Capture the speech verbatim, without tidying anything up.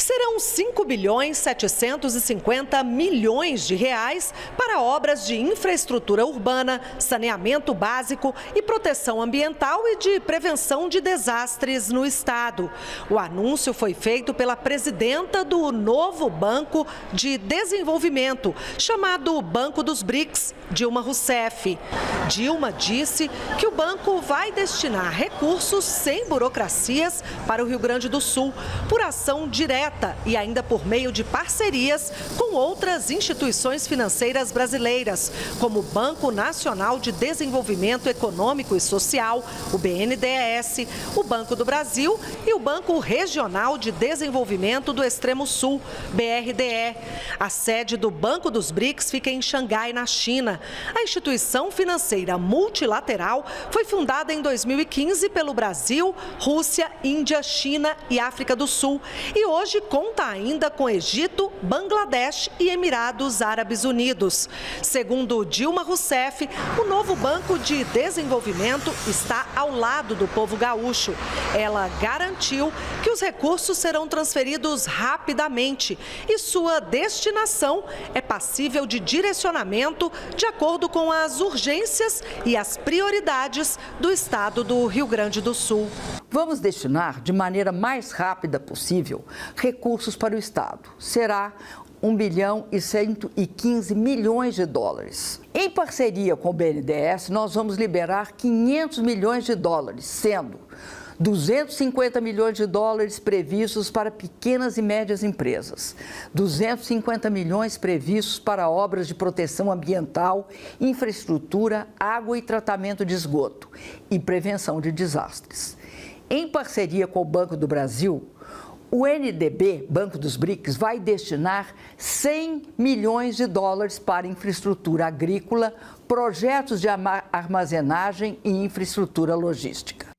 Serão cinco bilhões setecentos e cinquenta milhões de reais para obras de infraestrutura urbana, saneamento básico e proteção ambiental e de prevenção de desastres no estado. O anúncio foi feito pela presidenta do novo Banco de Desenvolvimento, chamado Banco dos BRICS, Dilma Rousseff. Dilma disse que o banco vai destinar recursos sem burocracias para o Rio Grande do Sul, por ação direta e ainda por meio de parcerias com outras instituições financeiras brasileiras, como o Banco Nacional de Desenvolvimento Econômico e Social, o B N D E S, o Banco do Brasil e o Banco Regional de Desenvolvimento do Extremo Sul, B R D E. A sede do Banco dos BRICS fica em Xangai, na China. A instituição financeira multilateral foi fundada em dois mil e quinze pelo Brasil, Rússia, Índia, China e África do Sul e hoje conta ainda com Egito, Bangladesh e Emirados Árabes Unidos. Segundo Dilma Rousseff, o novo Banco de Desenvolvimento está ao lado do povo gaúcho. Ela garantiu que os recursos serão transferidos rapidamente e sua destinação é passível de direcionamento de acordo com as urgências e as prioridades do estado do Rio Grande do Sul. Vamos destinar de maneira mais rápida possível recursos para o estado. Será um bilhão e cento e quinze milhões de dólares. Em parceria com o B N D E S, nós vamos liberar quinhentos milhões de dólares, sendo duzentos e cinquenta milhões de dólares previstos para pequenas e médias empresas, duzentos e cinquenta milhões previstos para obras de proteção ambiental, infraestrutura, água e tratamento de esgoto e prevenção de desastres. Em parceria com o Banco do Brasil, o N D B, Banco dos BRICS, vai destinar cem milhões de dólares para infraestrutura agrícola, projetos de armazenagem e infraestrutura logística.